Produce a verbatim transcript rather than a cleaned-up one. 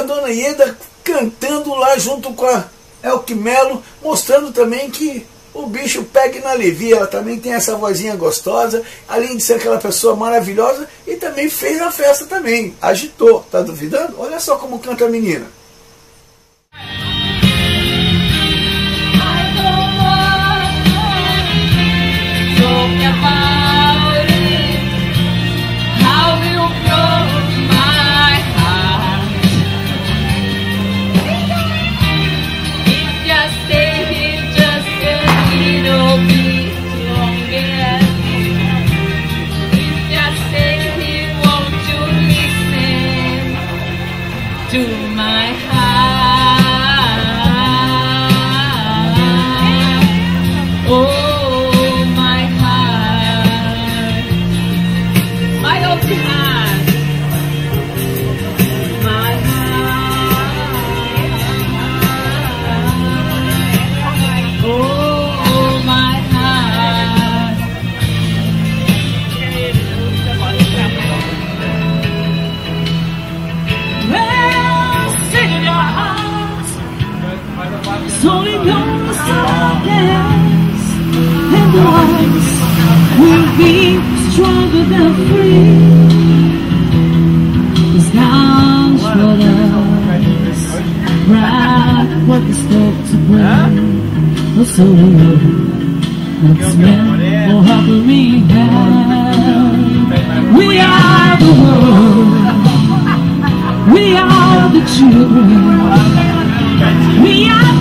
Dona Ieda cantando lá junto com a Elke Melo, mostrando também que o bicho pega na alivia. Ela também tem essa vozinha gostosa, além de ser aquela pessoa maravilhosa, e também fez a festa também, agitou. Tá duvidando? Olha só como canta a menina. To my heart, oh my heart, my open heart, my heart, oh my heart. It's only yours to dance, and the ones will be stronger than free. It's not what us, right, what the scope to bring. Oh, so we know what's meant for helping hand. We are the world, we are the children, we are